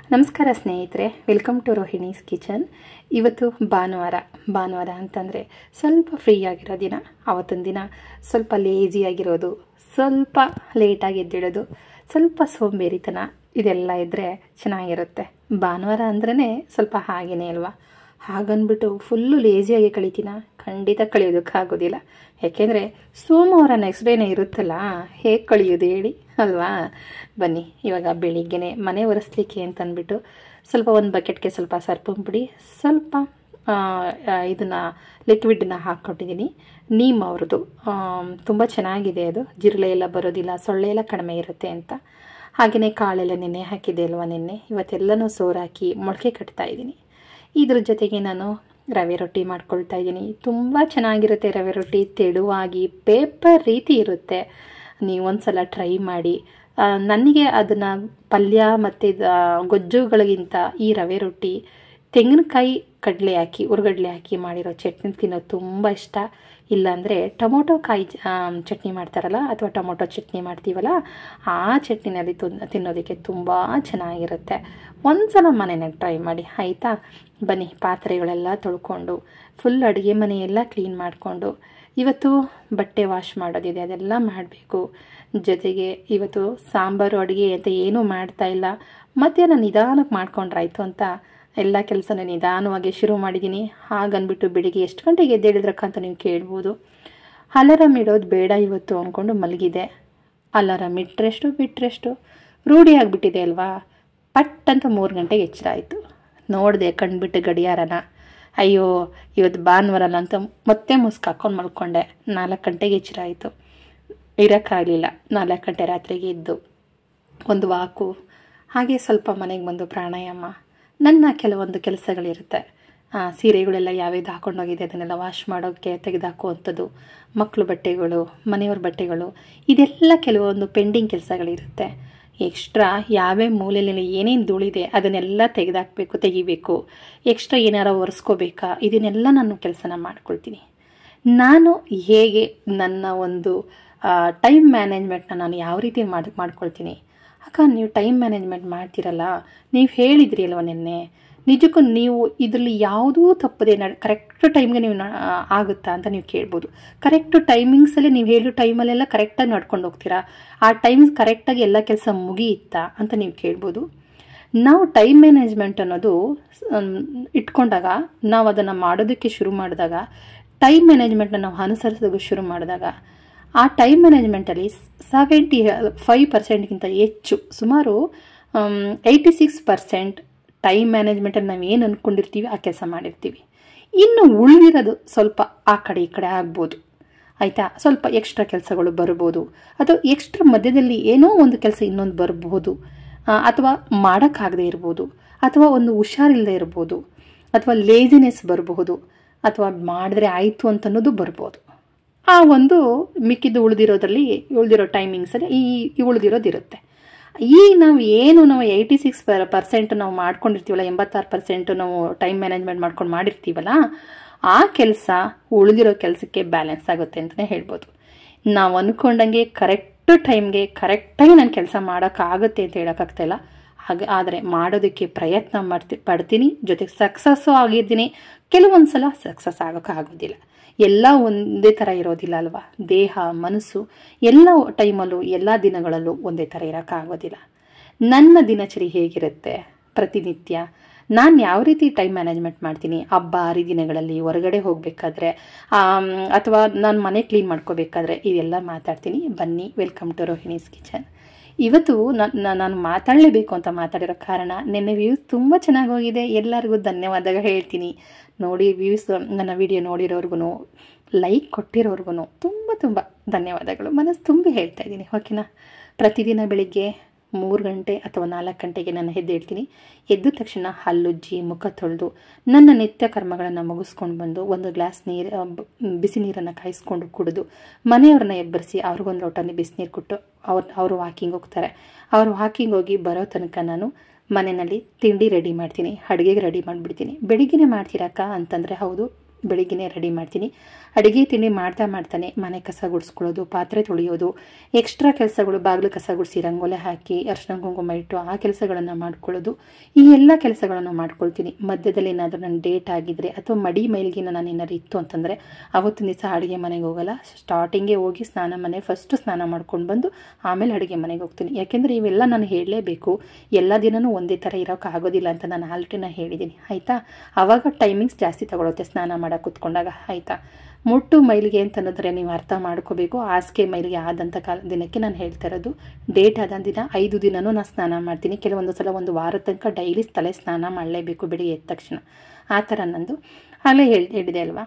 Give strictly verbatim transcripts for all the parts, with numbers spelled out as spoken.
ನಮಸ್ಕಾರ ಸ್ನೇಹಿತರೆ, welcome to Rohini's kitchen. ಇವತ್ತು ಭಾನುವಾರ ಭಾನುವಾರ ಅಂತಂದರೆ ಸ್ವಲ್ಪ ಫ್ರೀ ಆಗಿರೋ ದಿನ. ಆವತ್ತಿನ ದಿನ ಸ್ವಲ್ಪ ಲೇಜಿಯಾಗಿರೋದು, ಸ್ವಲ್ಪ ಲೇಟಾಗಿ ಎದ್ದೇಳೋದು, ಸ್ವಲ್ಪ ಸೋಂಬೇರಿತನ ಇದೆಲ್ಲ ಇದ್ದರೆ ಚೆನ್ನಾಗಿರುತ್ತೆ. ಭಾನುವಾರ ಅಂದ್ರೇ ಸ್ವಲ್ಪ ಹಾಗೇನೆ ಅಲ್ವಾ. ಹಾಗನ್ಬಿಟ್ಟು ಫುಲ್ಲು ಲೇಜಿಯಾಗಿ ಕಳಿತೀನ? ಖಂಡಿತ ಕಳಿಯೋದಕ್ಕಾಗೋದಿಲ್ಲ. ಯಾಕೆಂದರೆ ಸೋಮವಾರ ನೆಕ್ಸ್ಟ್ ಡೇನೇ ಇರುತ್ತಲ್ಲ, ಹೇಗೆ ಕಳಿಯೋದು ಹೇಳಿ ಅಲ್ವಾ. ಬನ್ನಿ, ಇವಾಗ ಬೆಳಿಗ್ಗೆನೆ ಮನೆ ಒರೆಸ್ಲಿಕ್ಕೆ ಅಂತಂದ್ಬಿಟ್ಟು ಸ್ವಲ್ಪ ಒಂದು ಬಕೆಟ್ಗೆ ಸ್ವಲ್ಪ ಸರ್ಪನ್ ಪುಡಿ, ಸ್ವಲ್ಪ ಇದನ್ನು ಲಿಕ್ವಿಡನ್ನ ಹಾಕ್ಕೊಟ್ಟಿದ್ದೀನಿ. ನೀಮ್ ಅವ್ರದ್ದು ತುಂಬ ಚೆನ್ನಾಗಿದೆ ಅದು. ಜಿರಳೆ ಎಲ್ಲ ಬರೋದಿಲ್ಲ, ಸೊಳ್ಳೆ ಎಲ್ಲ ಕಡಿಮೆ ಇರುತ್ತೆ ಅಂತ. ಹಾಗೆಯೇ ಕಾಳೆಲ್ಲ ನೆನೆ ಹಾಕಿದೆ ಅಲ್ವಾ ನೆನ್ನೆ. ಇವತ್ತೆಲ್ಲನೂ ಸೋರಾಕಿ ಮೊಳಕೆ ಕಟ್ತಾ ಇದ್ದೀನಿ. ಇದ್ರ ಜೊತೆಗೆ ನಾನು ರವೆ ರೊಟ್ಟಿ ಮಾಡ್ಕೊಳ್ತಾ ಇದ್ದೀನಿ. ತುಂಬ ಚೆನ್ನಾಗಿರುತ್ತೆ ರವೆ ರೊಟ್ಟಿ, ತೆಳುವಾಗಿ ಪೇಪರ್ ರೀತಿ ಇರುತ್ತೆ. ನೀವು ಒಂದು ಸಲ ಟ್ರೈ ಮಾಡಿ. ನನಗೆ ಅದನ್ನು ಪಲ್ಯ ಮತ್ತು ಗೊಜ್ಜುಗಳಿಗಿಂತ ಈ ರವೆ ರೊಟ್ಟಿ ತೆಂಗಿನಕಾಯಿ ಕಡಲೆ ಹಾಕಿ ಉರ್ಗಡ್ಲೆ ಹಾಕಿ ಮಾಡಿರೋ ಚಟ್ನಿ ತಿನ್ನೋದು ತುಂಬ ಇಷ್ಟ. ಇಲ್ಲಾಂದರೆ ಟೊಮೊಟೊ ಕಾಯಿ ಚಟ್ನಿ ಮಾಡ್ತಾರಲ್ಲ, ಅಥವಾ ಟೊಮೊಟೊ ಚಟ್ನಿ ಮಾಡ್ತೀವಲ್ಲ, ಆ ಚಟ್ನಿನಲ್ಲಿ ತಿನ್ನೋದಕ್ಕೆ ತುಂಬ ಚೆನ್ನಾಗಿರುತ್ತೆ. ಒಂದು ಸಲ ಮನೆಯಾಗ ಟ್ರೈ ಮಾಡಿ ಆಯಿತಾ. ಬನ್ನಿ, ಪಾತ್ರೆಗಳೆಲ್ಲ ತೊಳ್ಕೊಂಡು ಫುಲ್ ಅಡುಗೆ ಮನೆಯೆಲ್ಲ ಕ್ಲೀನ್ ಮಾಡಿಕೊಂಡು ಇವತ್ತು ಬಟ್ಟೆ ವಾಶ್ ಮಾಡೋದಿದೆ, ಅದೆಲ್ಲ ಮಾಡಬೇಕು. ಜೊತೆಗೆ ಇವತ್ತು ಸಾಂಬಾರು ಅಡುಗೆ ಅಂತ ಏನೂ ಮಾಡ್ತಾಯಿಲ್ಲ. ಮಧ್ಯಾಹ್ನ ನಿಧಾನಕ್ಕೆ ಮಾಡ್ಕೊಂಡ್ರಾಯ್ತು ಅಂತ ಎಲ್ಲ ಕೆಲಸನ ನಿಧಾನವಾಗಿ ಶುರು ಮಾಡಿದ್ದೀನಿ. ಹಾಗನ್ಬಿಟ್ಟು ಬೆಳಿಗ್ಗೆ ಎಷ್ಟು ಗಂಟೆಗೆ ಎದ್ದೇಳಿದ್ರಕ್ಕ ಅಂತ ನೀವು ಕೇಳ್ಬೋದು. ಅಲಾರಾಮ್ ಇಡೋದು ಬೇಡ ಇವತ್ತು ಅಂದ್ಕೊಂಡು ಮಲಗಿದೆ. ಅಲಾರಾಮ್ ಇಟ್ಟರೆಷ್ಟು ಬಿಟ್ಟರೆಷ್ಟು ರೂಢಿ ಆಗಿಬಿಟ್ಟಿದೆ ಅಲ್ವಾ. ಪಟ್ ಅಂತ ಮೂರು ಗಂಟೆಗೆ ಎಚ್ಚರ ಆಯಿತು. ನೋಡಿದೆ ಕಣ್ಬಿಟ್ಟು ಗಡಿಯಾರನ. ಅಯ್ಯೋ ಇವತ್ತು ಭಾನುವಾರಲ್ಲ ಅಂತ ಮತ್ತೆ ಮುಸ್ಕು ಹಾಕ್ಕೊಂಡು ಮಲ್ಕೊಂಡೆ. ನಾಲ್ಕು ಗಂಟೆಗೆ ಎಚ್ಚರ ಆಯಿತು. ಇರೋಕ್ಕಾಗಲಿಲ್ಲ. ನಾಲ್ಕು ಗಂಟೆ ರಾತ್ರಿಗೆ ಇದ್ದು ಒಂದು ವಾಕು, ಹಾಗೆ ಸ್ವಲ್ಪ ಮನೆಗೆ ಬಂದು ಪ್ರಾಣಾಯಾಮ. ನನ್ನ ಕೆಲವೊಂದು ಕೆಲಸಗಳಿರುತ್ತೆ. ಸೀರೆಗಳೆಲ್ಲ ಯಾವ್ಯಾವ್ದು ಹಾಕೊಂಡೋಗಿದೆ ಅದನ್ನೆಲ್ಲ ವಾಶ್ ಮಾಡೋಕ್ಕೆ ತೆಗೆದುಹಾಕುವಂಥದ್ದು, ಮಕ್ಕಳು ಬಟ್ಟೆಗಳು, ಮನೆಯವ್ರ ಬಟ್ಟೆಗಳು, ಇದೆಲ್ಲ ಕೆಲವೊಂದು ಪೆಂಡಿಂಗ್ ಕೆಲಸಗಳಿರುತ್ತೆ. ಎಕ್ಸ್ಟ್ರಾ ಯಾವ್ಯಾವ ಮೂಲೆಯಲ್ಲಿ ಏನೇನು ಧೂಳಿದೆ ಅದನ್ನೆಲ್ಲ ತೆಗೆದಾಕಬೇಕು, ತೆಗಿಬೇಕು. ಎಕ್ಸ್ಟ್ರಾ ಏನಾರ ಒರೆಸ್ಕೋಬೇಕಾ, ಇದನ್ನೆಲ್ಲ ನಾನು ಕೆಲಸನ ಮಾಡ್ಕೊಳ್ತೀನಿ. ನಾನು ಹೇಗೆ ನನ್ನ ಒಂದು ಟೈಮ್ ಮ್ಯಾನೇಜ್ಮೆಂಟ್ನ ನಾನು ಯಾವ ರೀತಿ ಮಾಡಿ ಮಾಡ್ಕೊಳ್ತೀನಿ. ಅಕ್ಕ, ನೀವು ಟೈಮ್ ಮ್ಯಾನೇಜ್ಮೆಂಟ್ ಮಾಡ್ತೀರಲ್ಲ, ನೀವು ಹೇಳಿದ್ರಿ ಅಲ್ವ ನಿನ್ನೆ, ನಿಜಕ್ಕೂ ನೀವು ಇದರಲ್ಲಿ ಯಾವುದೂ ತಪ್ಪದೆ ನ ಕರೆಕ್ಟ್ ಟೈಮ್ಗೆ ನೀವು ಆಗುತ್ತಾ ಅಂತ ನೀವು ಕೇಳ್ಬೋದು. ಕರೆಕ್ಟ್ ಟೈಮಿಂಗ್ಸಲ್ಲಿ ನೀವು ಹೇಳೋ ಟೈಮಲ್ಲೆಲ್ಲ ಕರೆಕ್ಟಾಗಿ ನಡ್ಕೊಂಡು ಹೋಗ್ತೀರಾ? ಆ ಟೈಮ್ಸ್ ಕರೆಕ್ಟಾಗಿ ಎಲ್ಲ ಕೆಲಸ ಮುಗಿಯುತ್ತಾ ಅಂತ ನೀವು ಕೇಳ್ಬೋದು. ನಾವು ಟೈಮ್ ಮ್ಯಾನೇಜ್ಮೆಂಟ್ ಅನ್ನೋದು ಇಟ್ಕೊಂಡಾಗ, ನಾವು ಅದನ್ನು ಮಾಡೋದಕ್ಕೆ ಶುರು ಮಾಡಿದಾಗ, ಟೈಮ್ ಮ್ಯಾನೇಜ್ಮೆಂಟ್ನ ನಾವು ಅನುಸರಿಸೋದಕ್ಕೆ ಶುರು ಮಾಡಿದಾಗ, ಆ ಟೈಮ್ ಮ್ಯಾನೇಜ್ಮೆಂಟಲ್ಲಿ ಸೆವೆಂಟಿ ಫೈವ್ ಪರ್ಸೆಂಟ್ಗಿಂತ ಹೆಚ್ಚು, ಸುಮಾರು ಏಯ್ಟಿ ಸಿಕ್ಸ್ ಪರ್ಸೆಂಟ್ ಟೈಮ್ ಮ್ಯಾನೇಜ್ಮೆಂಟಲ್ಲಿ ನಾವು ಏನು ಅಂದ್ಕೊಂಡಿರ್ತೀವಿ ಆ ಕೆಲಸ ಮಾಡಿರ್ತೀವಿ. ಇನ್ನು ಉಳಿದಿರೋದು ಸ್ವಲ್ಪ ಆ ಕಡೆ ಈ ಕಡೆ ಆಗ್ಬೋದು ಆಯಿತಾ. ಸ್ವಲ್ಪ ಎಕ್ಸ್ಟ್ರಾ ಕೆಲಸಗಳು ಬರ್ಬೋದು, ಅಥವಾ ಎಕ್ಸ್ಟ್ರಾ ಮಧ್ಯದಲ್ಲಿ ಏನೋ ಒಂದು ಕೆಲಸ ಇನ್ನೊಂದು ಬರ್ಬೋದು, ಅಥವಾ ಮಾಡೋಕ್ಕಾಗದೇ ಇರ್ಬೋದು, ಅಥವಾ ಒಂದು ಹುಷಾರಿಲ್ಲದೆ ಇರ್ಬೋದು, ಅಥವಾ ಲೇಜಿನೆಸ್ ಬರಬಹುದು, ಅಥವಾ ಮಾಡಿದ್ರೆ ಆಯಿತು ಅಂತನ್ನೋದು ಬರ್ಬೋದು. ಆ ಒಂದು ಮಿಕ್ಕಿದ್ದು ಉಳಿದಿರೋದ್ರಲ್ಲಿ ಉಳಿದಿರೋ ಟೈಮಿಂಗ್ಸಲ್ಲಿ ಈ ಉಳಿದಿರೋದಿರುತ್ತೆ. ಈ ನಾವು ಏನು ನಾವು ಏಯ್ಟಿ ಸಿಕ್ಸ್ ಪರ್ ಪರ್ಸೆಂಟ್ ನಾವು ಮಾಡ್ಕೊಂಡಿರ್ತೀವಲ್ಲ, ಎಂಬತ್ತಾರು ಪರ್ಸೆಂಟು ನಾವು ಟೈಮ್ ಮ್ಯಾನೇಜ್ಮೆಂಟ್ ಮಾಡ್ಕೊಂಡು ಮಾಡಿರ್ತೀವಲ್ಲ, ಆ ಕೆಲಸ ಉಳಿದಿರೋ ಕೆಲಸಕ್ಕೆ ಬ್ಯಾಲೆನ್ಸ್ ಆಗುತ್ತೆ ಅಂತಲೇ ಹೇಳ್ಬೋದು. ನಾವು ಅಂದ್ಕೊಂಡಂಗೆ ಕರೆಕ್ಟ್ ಟೈಮ್ಗೆ ಕರೆಕ್ಟಾಗಿ ನಾನು ಕೆಲಸ ಮಾಡೋಕ್ಕಾಗುತ್ತೆ ಅಂತ ಹೇಳೋಕ್ಕಾಗ್ತಾಯಿಲ್ಲ. ಹಾಗೆ ಆದರೆ ಮಾಡೋದಕ್ಕೆ ಪ್ರಯತ್ನ ಮಾಡ್ತಿ ಪಡ್ತೀನಿ ಜೊತೆಗೆ ಸಕ್ಸಸ್ಸು ಆಗಿದ್ದೀನಿ. ಕೆಲವೊಂದು ಸಲ ಸಕ್ಸಸ್ ಆಗೋಕ್ಕಾಗೋದಿಲ್ಲ. ಎಲ್ಲ ಒಂದೇ ಥರ ಇರೋದಿಲ್ಲ ಅಲ್ವಾ. ದೇಹ ಮನಸ್ಸು ಎಲ್ಲ ಟೈಮಲ್ಲೂ ಎಲ್ಲ ದಿನಗಳಲ್ಲೂ ಒಂದೇ ಥರ ಇರೋಕ್ಕಾಗೋದಿಲ್ಲ. ನನ್ನ ದಿನಚರಿ ಹೇಗಿರುತ್ತೆ ಪ್ರತಿನಿತ್ಯ, ನಾನು ಯಾವ ರೀತಿ ಟೈಮ್ ಮ್ಯಾನೇಜ್ಮೆಂಟ್ ಮಾಡ್ತೀನಿ, ಹಬ್ಬ ಹರಿದಿನಗಳಲ್ಲಿ ಹೊರಗಡೆ ಹೋಗಬೇಕಾದ್ರೆ, ಅಥವಾ ನಾನು ಮನೆ ಕ್ಲೀನ್ ಮಾಡ್ಕೋಬೇಕಾದ್ರೆ, ಇದೆಲ್ಲ ಮಾತಾಡ್ತೀನಿ. ಬನ್ನಿ, ವೆಲ್ಕಮ್ ಟು ರೋಹಿಣೀಸ್ ಕಿಚನ್. ಇವತ್ತು ನಾನು ನಾನು ಮಾತಾಡಲೇಬೇಕು ಅಂತ ಮಾತಾಡಿರೋ ಕಾರಣ, ನಿನ್ನೆ ವ್ಯೂಸ್ ತುಂಬ ಚೆನ್ನಾಗಿ ಹೋಗಿದೆ. ಎಲ್ಲರಿಗೂ ಧನ್ಯವಾದ ಹೇಳ್ತೀನಿ. ನೋಡಿ, ವ್ಯೂಸ್ ನನ್ನ ವಿಡಿಯೋ ನೋಡಿರೋರ್ಗು, ಲೈಕ್ ಕೊಟ್ಟಿರೋರ್ಗು ತುಂಬ ತುಂಬ ಧನ್ಯವಾದಗಳು. ಮನಸ್ಸು ತುಂಬಿ ಹೇಳ್ತಾ ಇದ್ದೀನಿ, ಓಕೆನಾ. ಪ್ರತಿದಿನ ಬೆಳಿಗ್ಗೆ ಮೂರು ಗಂಟೆ ಅಥವಾ ನಾಲ್ಕು ಗಂಟೆಗೆ ನಾನು ಎದ್ದೇಳ್ತೀನಿ. ಎದ್ದ ತಕ್ಷಣ ಹಲ್ಲುಜ್ಜಿ ಮುಖ ತೊಳೆದು ನನ್ನ ನಿತ್ಯ ಕರ್ಮಗಳನ್ನು ಮುಗಿಸ್ಕೊಂಡು ಬಂದು ಒಂದು ಗ್ಲಾಸ್ ನೀರು ಬಿಸಿ ನೀರನ್ನು ಕಾಯಿಸ್ಕೊಂಡು ಕುಡಿದು ಮನೆಯವ್ರನ್ನ ಎಬ್ಬರಿಸಿ ಅವ್ರಿಗೊಂದು ಲೋಟಲ್ಲಿ ಬಿಸಿನೀರು ಕೊಟ್ಟು ಅವ್ರು ಅವರು ವಾಕಿಂಗ್ ಹೋಗ್ತಾರೆ. ಅವರು ವಾಕಿಂಗ್ ಹೋಗಿ ಬರೋ ತನಕ ನಾನು ಮನೆಯಲ್ಲಿ ತಿಂಡಿ ರೆಡಿ ಮಾಡ್ತೀನಿ, ಅಡುಗೆಗೆ ರೆಡಿ ಮಾಡಿಬಿಡ್ತೀನಿ. ಬೆಳಿಗ್ಗೆನೇ ಮಾಡ್ತೀರಕ್ಕ ಅಂತಂದರೆ ಹೌದು, ಬೆಳಿಗ್ಗೆ ರೆಡಿ ಮಾಡ್ತೀನಿ. ಅಡುಗೆ ತಿಂಡಿ ಮಾಡ್ತಾ ಮಾಡ್ತಾನೆ ಮನೆ ಕಸ ಗುಡಿಸ್ಕೊಳ್ಳೋದು, ಪಾತ್ರೆ ತೊಳೆಯೋದು, ಎಕ್ಸ್ಟ್ರಾ ಕೆಲಸಗಳು, ಬಾಗಿಲು ಕಸ ಗುಡಿಸಿ ರಂಗೋಲೆ ಹಾಕಿ ಅರ್ಶಿನ ಕುಂಕುಮ ಇಟ್ಟು ಆ ಕೆಲಸಗಳನ್ನು ಮಾಡ್ಕೊಳ್ಳೋದು, ಈ ಎಲ್ಲ ಕೆಲಸಗಳನ್ನು ಮಾಡ್ಕೊಳ್ತೀನಿ. ಮಧ್ಯದಲ್ಲಿ ಏನಾದರೂ ನನ್ನ ಡೇಟ್ ಆಗಿದ್ರೆ ಅಥವಾ ಮಡಿ ಮೈಲಿಗೆನ ನಾನು ಏನಾದ್ರು ಇತ್ತು ಅಂತಂದರೆ ಅವತ್ತಿನ ದಿವಸ ಅಡುಗೆ ಮನೆಗೆ ಹೋಗಲ್ಲ. ಸ್ಟಾರ್ಟಿಂಗೇ ಹೋಗಿ ಸ್ನಾನ ಮನೆ ಫಸ್ಟ್ ಸ್ನಾನ ಮಾಡ್ಕೊಂಡು ಬಂದು ಆಮೇಲೆ ಅಡುಗೆ ಮನೆಗೆ ಹೋಗ್ತೀನಿ. ಯಾಕೆಂದರೆ ಇವೆಲ್ಲ ನಾನು ಹೇಳಲೇಬೇಕು, ಎಲ್ಲ ದಿನವೂ ಒಂದೇ ಥರ ಇರೋಕ್ಕಾಗೋದಿಲ್ಲ ಅಂತ ನಾನು ಆಲ್ರೆಡಿ ನಾನು ಹೇಳಿದ್ದೀನಿ ಆಯಿತಾ. ಆವಾಗ ಟೈಮಿಂಗ್ಸ್ ಜಾಸ್ತಿ ತಗೊಳುತ್ತೆ ಸ್ನಾನ ಮಾಡೋಕೆ ಕೂತ್ಕೊಂಡಾಗ ಆಯಿತಾ. ಮುಟ್ಟು ಮೈಲಿಗೆ ಅಂತಂದರೆ ನೀವು ಅರ್ಥ ಮಾಡ್ಕೋಬೇಕು, ಹಾಸಿಗೆ ಮೈಲಿಗೆ ಆದಂಥ ಕಾಲ ದಿನಕ್ಕೆ ನಾನು ಹೇಳ್ತಾ ಇರೋದು. ಡೇಟ್ ಆದ ದಿನ ಐದು ದಿನವೂ ನಾನು ಸ್ನಾನ ಮಾಡ್ತೀನಿ. ಕೆಲವೊಂದು ಸಲ ಒಂದು ವಾರದ ತನಕ ಡೈಲಿ ತಲೆ ಸ್ನಾನ ಮಾಡಲೇಬೇಕು ಬೆಳಿಗ್ಗೆ ಎದ್ದ ತಕ್ಷಣ, ಆ ಥರ ನಂದು ಆಗಲೇ ಹೇಳಿ ಹೇಳಿದೆ ಅಲ್ವಾ.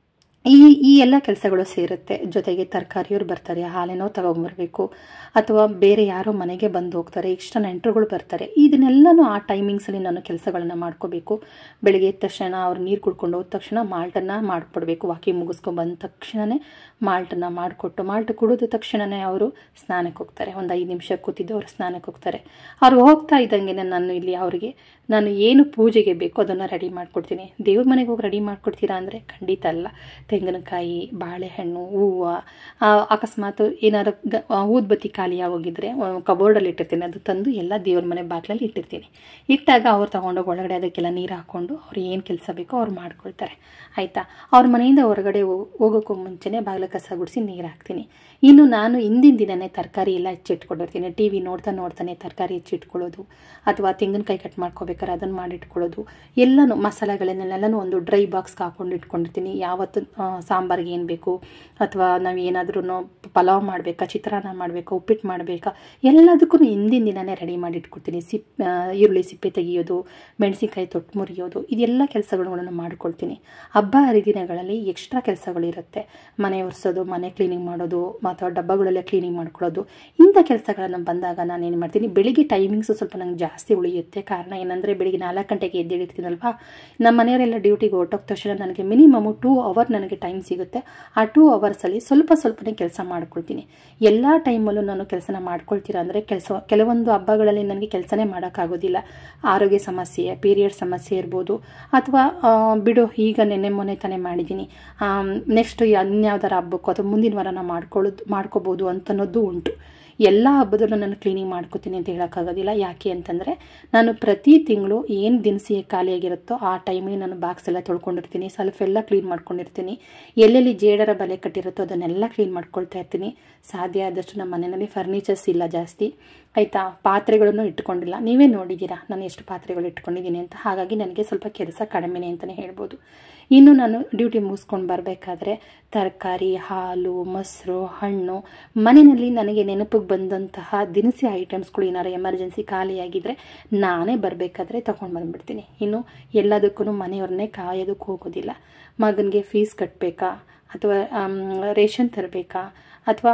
ಈ ಈ ಎಲ್ಲ ಕೆಲಸಗಳು ಸೇರುತ್ತೆ. ಜೊತೆಗೆ ತರಕಾರಿಯವ್ರು ಬರ್ತಾರೆ, ಹಾಲೇನೋ ತಗೊಂಬರ್ಬೇಕು, ಅಥವಾ ಬೇರೆ ಯಾರೋ ಮನೆಗೆ ಬಂದು ಹೋಗ್ತಾರೆ, ಎಕ್ಸ್ಟ್ರಾ ನೆಂಟರುಗಳು ಬರ್ತಾರೆ. ಇದನ್ನೆಲ್ಲನೂ ಆ ಟೈಮಿಂಗ್ಸಲ್ಲಿ ನಾನು ಕೆಲಸಗಳನ್ನು ಮಾಡ್ಕೋಬೇಕು. ಬೆಳಿಗ್ಗೆ ಎದ್ದ ತಕ್ಷಣ ಅವ್ರು ನೀರು ಕುಡ್ಕೊಂಡು ಹೋದ ತಕ್ಷಣ ಮಾಲ್ಟನ್ನು ಮಾಡಿಕೊಡ್ಬೇಕು. ವಾಕಿಂಗ್ ಮುಗಿಸ್ಕೊಂಡು ಬಂದ ತಕ್ಷಣವೇ ಮಾಲ್ಟನ್ನು ಮಾಡಿಕೊಟ್ಟು, ಮಾಲ್ಟ್ ಕುಡಿದ ತಕ್ಷಣವೇ ಅವರು ಸ್ನಾನಕ್ಕೆ ಹೋಗ್ತಾರೆ. ಒಂದು ಐದು ನಿಮಿಷ ಕೂತಿದ್ದು ಅವರು ಸ್ನಾನಕ್ಕೆ ಹೋಗ್ತಾರೆ. ಅವ್ರು ಹೋಗ್ತಾ ಇದ್ದಂಗೆ ನಾನು ಇಲ್ಲಿ ಅವರಿಗೆ ನಾನು ಏನು ಪೂಜೆಗೆ ಬೇಕು ಅದನ್ನು ರೆಡಿ ಮಾಡಿಕೊಡ್ತೀನಿ. ದೇವ್ರ ಮನೆಗೆ ಹೋಗಿ ರೆಡಿ ಮಾಡಿಕೊಡ್ತೀರಾ ಅಂದರೆ ಖಂಡಿತ ಅಲ್ಲ. ತೆಂಗಿನಕಾಯಿ, ಬಾಳೆಹಣ್ಣು, ಹೂವು, ಅಕಸ್ಮಾತ್ ಏನಾದ್ರು ಗ ಊದ್ಬತ್ತಿ ಖಾಲಿ ಆಗೋಗಿದ್ರೆ ಕಬೋರ್ಡಲ್ಲಿ ಇಟ್ಟಿರ್ತೀನಿ, ಅದು ತಂದು ಎಲ್ಲ ದೇವ್ರ ಮನೆ ಬಾಗಿಲಲ್ಲಿ ಇಟ್ಟಿರ್ತೀನಿ. ಇಟ್ಟಾಗ ಅವ್ರು ತೊಗೊಂಡೋಗಿ ಒಳಗಡೆ ಅದಕ್ಕೆಲ್ಲ ನೀರು ಹಾಕ್ಕೊಂಡು ಅವ್ರು ಏನು ಕೆಲಸ ಬೇಕೋ ಅವ್ರು ಮಾಡ್ಕೊಳ್ತಾರೆ ಆಯಿತಾ. ಅವ್ರ ಮನೆಯಿಂದ ಹೊರಗಡೆ ಹೋಗೋಕ್ಕೂ ಮುಂಚೆನೇ ಬಾಗಿಲು ಕಸ ಗುಡಿಸಿ ನೀರು ಹಾಕ್ತೀನಿ. ಇನ್ನು ನಾನು ಹಿಂದಿನ ದಿನವೇ ತರಕಾರಿ ಎಲ್ಲ ಹೆಚ್ಚಿಟ್ಕೊಂಡಿರ್ತೀನಿ. ಟಿ ವಿ ನೋಡ್ತಾ ನೋಡ್ತಾನೆ ತರಕಾರಿ ಹೆಚ್ಚಿಟ್ಕೊಳ್ಳೋದು, ಅಥವಾ ತೆಂಗಿನಕಾಯಿ ಕಟ್ ಮಾಡ್ಕೋಬೇಕಾದ್ರೆ ಅದನ್ನು ಮಾಡಿಟ್ಕೊಳ್ಳೋದು, ಎಲ್ಲನೂ ಮಸಾಲೆಗಳನ್ನೆಲ್ಲನೂ ಒಂದು ಡ್ರೈ ಬಾಕ್ಸ್ಗೆ ಹಾಕ್ಕೊಂಡು ಇಟ್ಕೊಂಡಿರ್ತೀನಿ. ಯಾವತ್ತು ಸಾಂಬಾರಿಗೆ ಏನು ಬೇಕು, ಅಥವಾ ನಾವು ಏನಾದ್ರೂ ಪಲಾವ್ ಮಾಡಬೇಕಾ, ಚಿತ್ರಾನ್ನ ಮಾಡಬೇಕಾ, ಉಪ್ಪಿಟ್ಟು ಮಾಡಬೇಕಾ, ಎಲ್ಲದಕ್ಕೂ ಹಿಂದಿನ ದಿನವೇ ರೆಡಿ ಮಾಡಿ ಇಟ್ಕೊಡ್ತೀನಿ. ಸಿಪ್ ಈರುಳ್ಳಿ ಸಿಪ್ಪೆ ತೆಗೆಯೋದು, ಮೆಣಸಿನ್ಕಾಯಿ ತೊಟ್ಟು ಮುರಿಯೋದು, ಇದೆಲ್ಲ ಕೆಲಸಗಳನ್ನು ಮಾಡ್ಕೊಳ್ತೀನಿ. ಹಬ್ಬ ಹರಿದಿನಗಳಲ್ಲಿ ಎಕ್ಸ್ಟ್ರಾ ಕೆಲಸಗಳಿರುತ್ತೆ. ಮನೆ ಒರೆಸೋದು, ಮನೆ ಕ್ಲೀನಿಂಗ್ ಮಾಡೋದು, ಅಥವಾ ಡಬ್ಬಗಳೆಲ್ಲ ಕ್ಲೀನಿಂಗ್ ಮಾಡ್ಕೊಳ್ಳೋದು, ಇಂಥ ಕೆಲಸಗಳನ್ನು ಬಂದಾಗ ನಾನು ಏನು ಮಾಡ್ತೀನಿ, ಬೆಳಿಗ್ಗೆ ಟೈಮಿಂಗ್ಸು ಸ್ವಲ್ಪ ನಂಗೆ ಜಾಸ್ತಿ ಉಳಿಯುತ್ತೆ. ಕಾರಣ ಏನಂದರೆ ಬೆಳಿಗ್ಗೆ ನಾಲ್ಕು ಗಂಟೆಗೆ ಎದ್ದೇಳಿರ್ತೀನಲ್ವಾ, ನಮ್ಮ ಮನೆಯವರೆಲ್ಲ ಡ್ಯೂಟಿಗೆ ಹೊರಟೋದ ತಕ್ಷಣ ನನಗೆ ಮಿನಿಮಮ್ ಟೂ ಅವರ್ ನನಗೆ ಟೈಮ್ ಸಿಗುತ್ತೆ. ಆ ಟೂ ಅವರ್ಸಲ್ಲಿ ಸ್ವಲ್ಪ ಸ್ವಲ್ಪನೇ ಕೆಲಸ ಮಾಡ್ಕೊಳ್ತೀನಿ. ಎಲ್ಲ ಟೈಮಲ್ಲೂ ನಾನು ಕೆಲಸನ ಮಾಡ್ಕೊಳ್ತೀರಾ ಅಂದರೆ ಕೆಲಸ ಕೆಲವೊಂದು ಹಬ್ಬಗಳಲ್ಲಿ ನನಗೆ ಕೆಲಸನೇ ಮಾಡೋಕ್ಕಾಗೋದಿಲ್ಲ. ಆರೋಗ್ಯ ಸಮಸ್ಯೆ, ಪೀರಿಯಡ್ ಸಮಸ್ಯೆ ಇರ್ಬೋದು, ಅಥವಾ ಬಿಡು ಈಗ ನೆನ್ನೆ ಮೊನ್ನೆ ತಾನೇ ಮಾಡಿದ್ದೀನಿ, ನೆಕ್ಸ್ಟ್ ಇನ್ಯಾವ್ದಾರ ಹಬ್ಬಕ್ಕೋ ಅಥವಾ ಮುಂದಿನ ವಾರನ ಮಾಡ್ಕೊಳ್ಳೋದು ಮಾಡ್ಕೋಬೋದು ಅಂತನ್ನೋದು ಉಂಟು. ಎಲ್ಲ ಹಬ್ಬದಲ್ಲೂ ನಾನು ಕ್ಲೀನಿಂಗ್ ಮಾಡ್ಕೋತೀನಿ ಅಂತ ಹೇಳೋಕ್ಕಾಗೋದಿಲ್ಲ. ಯಾಕೆ ಅಂತಂದರೆ ನಾನು ಪ್ರತಿ ತಿಂಗಳು ಏನು ದಿನಸಿ ಖಾಲಿಯಾಗಿರುತ್ತೋ ಆ ಟೈಮಿಗೆ ನಾನು ಬಾಕ್ಸ್ ಎಲ್ಲ ತೊಳ್ಕೊಂಡಿರ್ತೀನಿ, ಸ್ವಲ್ಪ ಎಲ್ಲ ಕ್ಲೀನ್ ಮಾಡ್ಕೊಂಡಿರ್ತೀನಿ. ಎಲ್ಲೆಲ್ಲಿ ಜೇಡರ ಬಲೆ ಕಟ್ಟಿರುತ್ತೋ ಅದನ್ನೆಲ್ಲ ಕ್ಲೀನ್ ಮಾಡ್ಕೊಳ್ತಾ ಇರ್ತೀನಿ. ಸಾಧ್ಯ ಆದಷ್ಟು ನಮ್ಮ ಮನೆಯಲ್ಲಿ ಫರ್ನಿಚರ್ಸ್ ಇಲ್ಲ ಜಾಸ್ತಿ ಆಯಿತಾ. ಪಾತ್ರೆಗಳನ್ನು ಇಟ್ಕೊಂಡಿಲ್ಲ, ನೀವೇ ನೋಡಿದ್ದೀರಾ ನಾನು ಎಷ್ಟು ಪಾತ್ರೆಗಳು ಇಟ್ಕೊಂಡಿದ್ದೀನಿ ಅಂತ. ಹಾಗಾಗಿ ನನಗೆ ಸ್ವಲ್ಪ ಕೆಲಸ ಕಡಿಮೆನೇ ಅಂತಲೇ ಹೇಳ್ಬೋದು. ಇನ್ನು ನಾನು ಡ್ಯೂಟಿ ಮುಗಿಸ್ಕೊಂಡು ಬರಬೇಕಾದ್ರೆ ತರಕಾರಿ, ಹಾಲು, ಮೊಸರು, ಹಣ್ಣು, ಮನೆಯಲ್ಲಿ ನನಗೆ ನೆನಪಿಗೆ ಬಂದಂತಹ ದಿನಸಿ ಐಟಮ್ಸ್ಗಳು ಏನಾರು ಎಮರ್ಜೆನ್ಸಿ ಖಾಲಿಯಾಗಿದ್ದರೆ ನಾನೇ ಬರಬೇಕಾದ್ರೆ ತೊಗೊಂಡು ಬಂದುಬಿಡ್ತೀನಿ. ಇನ್ನು ಎಲ್ಲದಕ್ಕೂ ಮನೆಯವ್ರನ್ನೇ ಕಾಯೋದಕ್ಕೆ ಹೋಗೋದಿಲ್ಲ. ಮಗನಿಗೆ ಫೀಸ್ ಕಟ್ಟಬೇಕಾ, ಅಥವಾ ರೇಷನ್ ತರಬೇಕಾ, ಅಥವಾ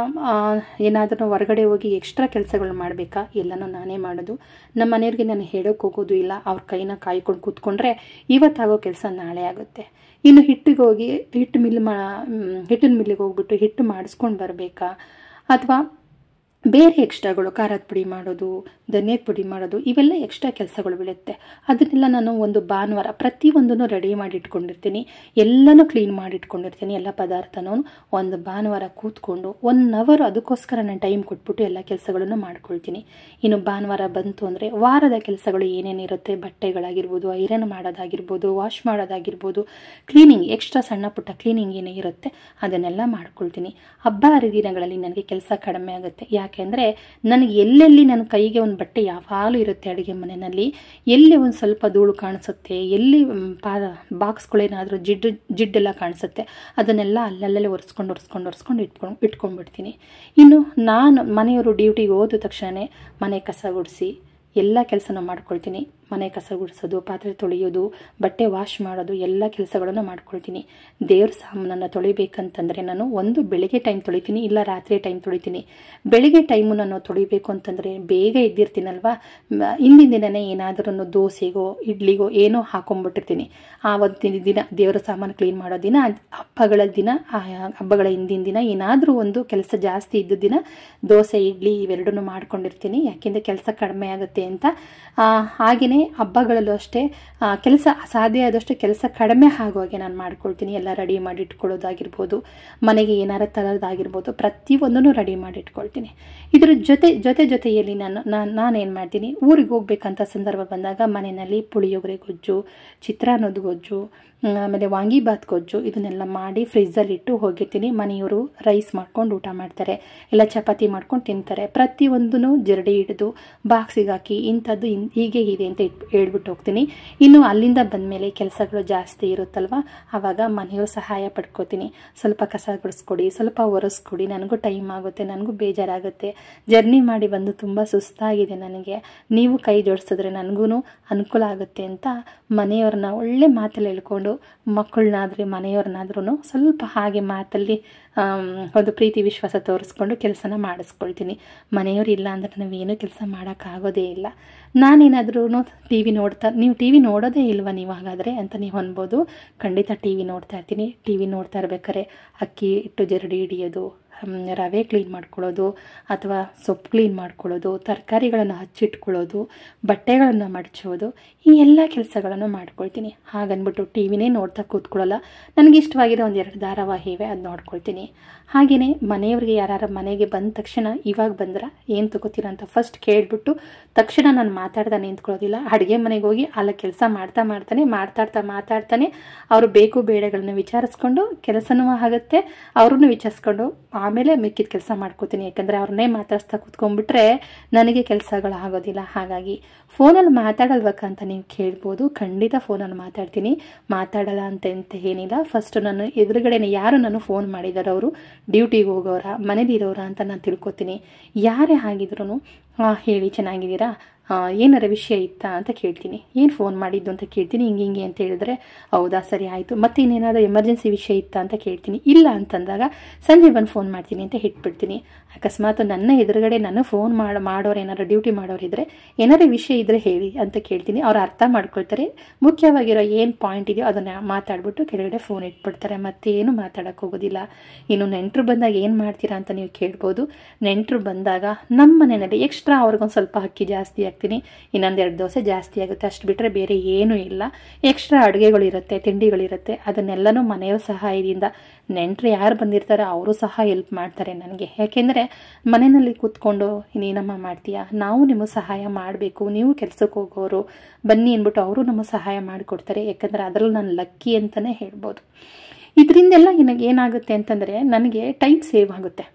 ಏನಾದರೂ ಹೊರಗಡೆ ಹೋಗಿ ಎಕ್ಸ್ಟ್ರಾ ಕೆಲಸಗಳು ಮಾಡಬೇಕಾ, ಎಲ್ಲನೂ ನಾನೇ ಮಾಡೋದು. ನಮ್ಮ ಮನೆಯವ್ರಿಗೆ ನಾನು ಹೇಳೋಕ್ಕೆ ಹೋಗೋದು ಇಲ್ಲ. ಅವ್ರ ಕೈನ ಕಾಯ್ಕೊಂಡು ಕೂತ್ಕೊಂಡ್ರೆ ಇವತ್ತಾಗೋ ಕೆಲಸ ನಾಳೆ ಆಗುತ್ತೆ. ಇನ್ನು ಹಿಟ್ಟಿಗೆ ಹೋಗಿ ಹಿಟ್ಟು ಮಿಲ್ ಮಾ ಹಿಟ್ಟಿನ ಮಿಲ್ಲಿಗೆ ಹೋಗ್ಬಿಟ್ಟು ಹಿಟ್ಟು ಮಾಡಿಸ್ಕೊಂಡು ಬರಬೇಕಾ, ಅಥವಾ ಬೇರೆ ಎಕ್ಸ್ಟ್ರಾಗಳು ಖಾರದ ಪುಡಿ ಮಾಡೋದು, ಧನಿಯದ ಪುಡಿ ಮಾಡೋದು, ಇವೆಲ್ಲ ಎಕ್ಸ್ಟ್ರಾ ಕೆಲಸಗಳು ಬೀಳುತ್ತೆ. ಅದನ್ನೆಲ್ಲ ನಾನು ಒಂದು ಭಾನುವಾರ ಪ್ರತಿಯೊಂದನ್ನು ರೆಡಿ ಮಾಡಿ ಇಟ್ಕೊಂಡಿರ್ತೀನಿ, ಎಲ್ಲನೂ ಕ್ಲೀನ್ ಮಾಡಿ ಇಟ್ಕೊಂಡಿರ್ತೀನಿ. ಎಲ್ಲ ಪದಾರ್ಥನೂ ಒಂದು ಭಾನುವಾರ ಕೂತ್ಕೊಂಡು ಒನ್ ಅವರ್ ಅದಕ್ಕೋಸ್ಕರ ನಾನು ಟೈಮ್ ಕೊಟ್ಬಿಟ್ಟು ಎಲ್ಲ ಕೆಲಸಗಳನ್ನು ಮಾಡ್ಕೊಳ್ತೀನಿ. ಇನ್ನು ಭಾನುವಾರ ಬಂತು ಅಂದರೆ ವಾರದ ಕೆಲಸಗಳು ಏನೇನಿರುತ್ತೆ, ಬಟ್ಟೆಗಳಾಗಿರ್ಬೋದು, ಐರನ್ ಮಾಡೋದಾಗಿರ್ಬೋದು, ವಾಶ್ ಮಾಡೋದಾಗಿರ್ಬೋದು, ಕ್ಲೀನಿಂಗ್ ಎಕ್ಸ್ಟ್ರಾ ಸಣ್ಣ ಪುಟ್ಟ ಕ್ಲೀನಿಂಗ್ ಏನೇ ಇರುತ್ತೆ ಅದನ್ನೆಲ್ಲ ಮಾಡ್ಕೊಳ್ತೀನಿ. ಹಬ್ಬ ಹರಿದಿನಗಳಲ್ಲಿ ನನಗೆ ಕೆಲಸ ಕಡಿಮೆ ಆಗುತ್ತೆ. ಯಾಕೆಂದರೆ ನನಗೆ ಎಲ್ಲೆಲ್ಲಿ ನನ್ನ ಕೈಗೆ ಒಂದು ಬಟ್ಟೆ ಯಾವಾಗಲೂ ಇರುತ್ತೆ ಅಡುಗೆ ಮನೆಯಲ್ಲಿ, ಎಲ್ಲಿ ಒಂದು ಸ್ವಲ್ಪ ಧೂಳು ಕಾಣಿಸುತ್ತೆ, ಎಲ್ಲಿ ಪಾ ಬಾಕ್ಸ್ಗಳೇನಾದರೂ ಜಿಡ್ಡು ಜಿಡ್ಡೆಲ್ಲ ಕಾಣಿಸುತ್ತೆ ಅದನ್ನೆಲ್ಲ ಅಲ್ಲಲ್ಲೇ ಒರೆಸ್ಕೊಂಡು ಒರೆಸ್ಕೊಂಡು ಒರೆಸ್ಕೊಂಡು ಇಟ್ಕೊಂಡು ಇಟ್ಕೊಂಡ್ಬಿಡ್ತೀನಿ. ಇನ್ನು ನಾನು ಮನೆಯವರು ಡ್ಯೂಟಿಗೆ ಹೋದ ತಕ್ಷಣ ಮನೆ ಕಸ ಗುಡಿಸಿ ಎಲ್ಲ ಕೆಲಸನ ಮಾಡ್ಕೊಳ್ತೀನಿ. ಮನೆ ಕಸ ಗುಡಿಸೋದು, ಪಾತ್ರೆ ತೊಳೆಯೋದು, ಬಟ್ಟೆ ವಾಶ್ ಮಾಡೋದು, ಎಲ್ಲ ಕೆಲಸಗಳನ್ನು ಮಾಡ್ಕೊಳ್ತೀನಿ. ದೇವ್ರ ಸಾಮಾನನ್ನು ತೊಳಿಬೇಕಂತಂದರೆ ನಾನು ಒಂದು ಬೆಳಿಗ್ಗೆ ಟೈಮ್ ತೊಳಿತೀನಿ, ಇಲ್ಲ ರಾತ್ರಿ ಟೈಮ್ ತೊಳಿತೀನಿ. ಬೆಳಿಗ್ಗೆ ಟೈಮು ನಾನು ತೊಳಿಬೇಕು ಅಂತಂದರೆ ಬೇಗ ಎದ್ದಿರ್ತೀನಲ್ವ, ಹಿಂದಿನ ದಿನವೇ ಏನಾದರೂ ದೋಸೆಗೋ ಇಡ್ಲಿಗೋ ಏನೋ ಹಾಕೊಂಡ್ಬಿಟ್ಟಿರ್ತೀನಿ. ಆ ಒಂದು ದಿನ ದೇವರ ಸಾಮಾನು ಕ್ಲೀನ್ ಮಾಡೋ ದಿನ, ಹಬ್ಬಗಳ ದಿನ, ಹಬ್ಬಗಳ ಹಿಂದಿನ ದಿನ ಏನಾದರೂ ಒಂದು ಕೆಲಸ ಜಾಸ್ತಿ ಇದ್ದ ದಿನ ದೋಸೆ ಇಡ್ಲಿ ಇವೆರಡನ್ನೂ ಮಾಡ್ಕೊಂಡಿರ್ತೀನಿ. ಯಾಕೆಂದರೆ ಕೆಲಸ ಕಡಿಮೆ ಆಗುತ್ತೆ ಆಗುತ್ತೆ ಅಂತ. ಹಾಗೆಯೇ ಹಬ್ಬಗಳಲ್ಲೂ ಅಷ್ಟೇ ಕೆಲಸ ಸಾಧ್ಯ ಆದಷ್ಟು ಕೆಲಸ ಕಡಿಮೆ ಆಗುವಾಗೆ ನಾನು ಮಾಡ್ಕೊಳ್ತೀನಿ. ಎಲ್ಲ ರೆಡಿ ಮಾಡಿ ಇಟ್ಕೊಳ್ಳೋದಾಗಿರ್ಬೋದು, ಮನೆಗೆ ಏನಾರು ತರೋದಾಗಿರ್ಬೋದು, ಪ್ರತಿಯೊಂದನ್ನು ರೆಡಿ ಮಾಡಿ ಇಟ್ಕೊಳ್ತೀನಿ. ಇದ್ರ ಜೊತೆ ಜೊತೆ ಜೊತೆಯಲ್ಲಿ ನಾನು ನಾನು ನಾನೇನು ಮಾಡ್ತೀನಿ, ಊರಿಗೆ ಹೋಗ್ಬೇಕಂತ ಸಂದರ್ಭ ಬಂದಾಗ ಮನೆಯಲ್ಲಿ ಪುಳಿಯೋಗರೆ ಗೊಜ್ಜು, ಚಿತ್ರಾನ್ನದ ಗೊಜ್ಜು, ಆಮೇಲೆ ವಾಂಗಿಬಾತ್ ಗೊಜ್ಜು ಇದನ್ನೆಲ್ಲ ಮಾಡಿ ಫ್ರಿಜ್ಜಲ್ಲಿ ಇಟ್ಟು ಹೋಗಿರ್ತೀನಿ. ಮನೆಯವರು ರೈಸ್ ಮಾಡ್ಕೊಂಡು ಊಟ ಮಾಡ್ತಾರೆ, ಎಲ್ಲ ಚಪಾತಿ ಮಾಡ್ಕೊಂಡು ತಿಂತಾರೆ. ಪ್ರತಿಯೊಂದೂ ಜರಡಿ ಹಿಡಿದು ಬಾಕ್ಸಿಗೆ ಹಾಕಿ ಇಂಥದ್ದು ಇನ್ ಹೀಗೆ ಇದೆ ಅಂತ ಇಟ್ಟು ಹೇಳ್ಬಿಟ್ಟು ಹೋಗ್ತೀನಿ. ಇನ್ನು ಅಲ್ಲಿಂದ ಬಂದಮೇಲೆ ಕೆಲಸಗಳು ಜಾಸ್ತಿ ಇರುತ್ತಲ್ವ, ಆವಾಗ ಮನೆಯವರು ಸಹಾಯ ಪಡ್ಕೋತೀನಿ. ಸ್ವಲ್ಪ ಕಸ ಗುಡಿಸ್ಕೊಡಿ, ಸ್ವಲ್ಪ ಒರೆಸ್ಕೊಡಿ, ನನಗೂ ಟೈಮ್ ಆಗುತ್ತೆ, ನನಗೂ ಬೇಜಾರಾಗುತ್ತೆ, ಜರ್ನಿ ಮಾಡಿ ಬಂದು ತುಂಬ ಸುಸ್ತಾಗಿದೆ ನನಗೆ, ನೀವು ಕೈ ಜೋಡಿಸಿದ್ರೆ ನನಗೂ ಅನುಕೂಲ ಆಗುತ್ತೆ ಅಂತ ಮನೆಯವ್ರನ್ನ ಒಳ್ಳೆ ಮಾತಲ್ಲಿ ಹೇಳ್ಕೊಂಡು, ಮಕ್ಕಳನ್ನಾದ್ರೆ ಮನೆಯವ್ರನ್ನಾದ್ರೂ ಸ್ವಲ್ಪ ಹಾಗೆ ಮಾತಲ್ಲಿ ಒಂದು ಪ್ರೀತಿ ವಿಶ್ವಾಸ ತೋರಿಸ್ಕೊಂಡು ಕೆಲಸನ ಮಾಡಿಸ್ಕೊಳ್ತೀನಿ. ಮನೆಯವರು ಇಲ್ಲ ಅಂದರೆ ನಾವೇನು ಕೆಲಸ ಮಾಡೋಕ್ಕಾಗೋದೇ ಇಲ್ಲ. ನಾನೇನಾದ್ರೂ ಟಿ ವಿ ನೋಡ್ತಾ, ನೀವು ಟಿ ವಿ ನೋಡೋದೇ ಇಲ್ವಾ ನೀವು ಹಾಗಾದರೆ ಅಂತ ನೀವು ಅನ್ಬೋದು. ಖಂಡಿತ ಟಿ ವಿ ನೋಡ್ತಾ ಇರ್ತೀನಿ. ಟಿ ವಿ ನೋಡ್ತಾ ಇರ್ಬೇಕಾದ್ರೆ ಅಕ್ಕಿ ಇಟ್ಟು ಜರಡಿ ಹಿಡಿಯೋದು, ರವೆ ಕ್ಲೀನ್ ಮಾಡ್ಕೊಳ್ಳೋದು, ಅಥವಾ ಸೊಪ್ಪು ಕ್ಲೀನ್ ಮಾಡ್ಕೊಳ್ಳೋದು, ತರಕಾರಿಗಳನ್ನು ಹಚ್ಚಿಟ್ಕೊಳ್ಳೋದು, ಬಟ್ಟೆಗಳನ್ನು ಮಡಚೋದು, ಈ ಎಲ್ಲ ಕೆಲಸಗಳನ್ನು ಮಾಡ್ಕೊಳ್ತೀನಿ. ಹಾಗನ್ಬಿಟ್ಟು ಟಿ ವಿನೇ ನೋಡ್ತಾ ಕೂತ್ಕೊಳ್ಳಲ್ಲ. ನನಗೆ ಇಷ್ಟವಾಗಿರೋ ಒಂದೆರಡು ಧಾರಾವಾಹಿ ಇವೆ, ಅದು ನೋಡ್ಕೊಳ್ತೀನಿ. ಹಾಗೆಯೇ ಮನೆಯವ್ರಿಗೆ ಯಾರು ಮನೆಗೆ ಬಂದ ತಕ್ಷಣ ಇವಾಗ ಬಂದ್ರೆ ಏನು ತಗೋತೀರ ಅಂತ ಫಸ್ಟ್ ಕೇಳಿಬಿಟ್ಟು ತಕ್ಷಣ ನಾನು ಮಾತಾಡ್ತಾ ನಿಂತ್ಕೊಳ್ಳೋದಿಲ್ಲ. ಅಡುಗೆ ಮನೆಗೆ ಹೋಗಿ ಅಲ್ಲ ಕೆಲಸ ಮಾಡ್ತಾ ಮಾಡ್ತಾನೆ ಮಾತಾಡ್ತಾ ಮಾತಾಡ್ತಾನೆ ಅವರು ಬೇಕು ಬೇಡಗಳನ್ನ ವಿಚಾರಿಸ್ಕೊಂಡು ಕೆಲಸನೂ ಆಗುತ್ತೆ, ಅವ್ರನ್ನೂ ವಿಚಾರಿಸ್ಕೊಂಡು ಆಮೇಲೆ ಮಿಕ್ಕಿದ ಕೆಲಸ ಮಾಡ್ಕೋತೀನಿ. ಯಾಕಂದರೆ ಅವ್ರನ್ನೇ ಮಾತಾಡಿಸ್ತಾ ಕೂತ್ಕೊಂಡ್ಬಿಟ್ರೆ ನನಗೆ ಕೆಲಸಗಳು ಆಗೋದಿಲ್ಲ. ಹಾಗಾಗಿ ಫೋನಲ್ಲಿ ಮಾತಾಡಲ್ಬೇಕಂತ ನೀವು ಕೇಳ್ಬೋದು. ಖಂಡಿತ ಫೋನಲ್ಲಿ ಮಾತಾಡ್ತೀನಿ, ಮಾತಾಡಲ್ಲ ಅಂತ ಅಂತ ಏನಿಲ್ಲ. ಫಸ್ಟ್ ನಾನು ಎದುರುಗಡೆನೆ ಯಾರು ನಾನು ಫೋನ್ ಮಾಡಿದಾರೋ ಅವರು ಡ್ಯೂಟಿಗೆ ಹೋಗೋರ, ಮನೇಲಿರೋರ ಅಂತ ನಾನು ತಿಳ್ಕೊತೀನಿ. ಯಾರೇ ಆಗಿದ್ರು ಹೇಳಿ ಚೆನ್ನಾಗಿದ್ದೀರಾ, ಏನಾರ ವಿಷಯ ಇತ್ತಾ ಅಂತ ಕೇಳ್ತೀನಿ. ಏನು ಫೋನ್ ಮಾಡಿದ್ದು ಅಂತ ಕೇಳ್ತೀನಿ. ಹಿಂಗೆ ಹಿಂಗೆ ಅಂತ ಹೇಳಿದ್ರೆ ಹೌದಾ ಸರಿ ಆಯಿತು, ಮತ್ತೆ ಇನ್ನೇನಾದರೂ ಎಮರ್ಜೆನ್ಸಿ ವಿಷಯ ಇತ್ತಾ ಅಂತ ಕೇಳ್ತೀನಿ. ಇಲ್ಲ ಅಂತಂದಾಗ ಸಂಜೆ ಬಂದು ಫೋನ್ ಮಾಡ್ತೀನಿ ಅಂತ ಇಟ್ಬಿಡ್ತೀನಿ. ಅಕಸ್ಮಾತ್ ನನ್ನ ಎದುರುಗಡೆ ನಾನು ಫೋನ್ ಮಾಡಿ ಮಾಡೋರು ಏನಾರು ಡ್ಯೂಟಿ ಮಾಡೋರಿದ್ದರೆ ಏನಾರು ವಿಷಯ ಇದ್ದರೆ ಹೇಳಿ ಅಂತ ಕೇಳ್ತೀನಿ. ಅವ್ರು ಅರ್ಥ ಮಾಡ್ಕೊಳ್ತಾರೆ. ಮುಖ್ಯವಾಗಿರೋ ಏನು ಪಾಯಿಂಟ್ ಇದೆಯೋ ಅದನ್ನು ಮಾತಾಡ್ಬಿಟ್ಟು ಕೆಳಗಡೆ ಫೋನ್ ಇಟ್ಬಿಡ್ತಾರೆ. ಮತ್ತೇನು ಮಾತಾಡೋಕ್ಕೆ ಹೋಗೋದಿಲ್ಲ. ಇನ್ನು ನೆಂಟರು ಬಂದಾಗ ಏನು ಮಾಡ್ತೀರಾ ಅಂತ ನೀವು ಕೇಳ್ಬೋದು. ನೆಂಟರು ಬಂದಾಗ ನಮ್ಮ ಮನೆಯಲ್ಲಿ ಎಕ್ಸ್ಟ್ರಾ ಅವ್ರಿಗೊಂದು ಸ್ವಲ್ಪ ಅಕ್ಕಿ ಜಾಸ್ತಿ ಹಾಕ್ತೀನಿ, ಇನ್ನೊಂದೆರಡು ದೋಸೆ ಜಾಸ್ತಿ ಆಗುತ್ತೆ, ಅಷ್ಟು ಬಿಟ್ಟರೆ ಬೇರೆ ಏನೂ ಇಲ್ಲ. ಎಕ್ಸ್ಟ್ರಾ ಅಡುಗೆಗಳಿರುತ್ತೆ, ತಿಂಡಿಗಳಿರುತ್ತೆ, ಅದನ್ನೆಲ್ಲನೂ ಮನೆಯವ್ರ ಸಹಾಯದಿಂದ ನೆಂಟರು ಯಾರು ಬಂದಿರ್ತಾರೆ ಅವರು ಸಹ ಹೆಲ್ಪ್ ಮಾಡ್ತಾರೆ ನನಗೆ. ಯಾಕೆಂದರೆ ಮನೆಯಲ್ಲಿ ಕೂತ್ಕೊಂಡು ನೀನಮ್ಮ ಮಾಡ್ತೀಯಾ, ನಾವು ನಿಮಗೆ ಸಹಾಯ ಮಾಡಬೇಕು, ನೀವು ಕೆಲಸಕ್ಕೆ ಹೋಗೋರು ಬನ್ನಿ ಅಂದ್ಬಿಟ್ಟು ಅವರು ನಮಗೆ ಸಹಾಯ ಮಾಡಿಕೊಡ್ತಾರೆ. ಯಾಕಂದರೆ ಅದರಲ್ಲಿ ನಾನು ಲಕ್ಕಿ ಅಂತಲೇ ಹೇಳ್ಬೋದು. ಇದರಿಂದೆಲ್ಲ ನನಗೆ ಏನಾಗುತ್ತೆ ಅಂತಂದರೆ ನನಗೆ ಟೈಮ್ ಸೇವ್ ಆಗುತ್ತೆ.